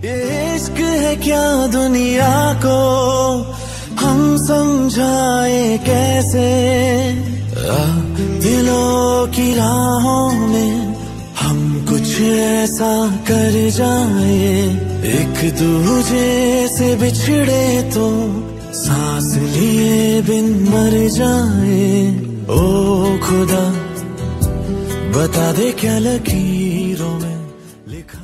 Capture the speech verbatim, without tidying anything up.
ये इश्क है क्या दुनिया को हम समझाए कैसे, आ, दिलों की राहों में हम कुछ ऐसा कर जाए, एक दूजे से बिछड़े तो सांस लिए बिन मर जाए। ओ खुदा बता दे क्या लकीरों में लिखा।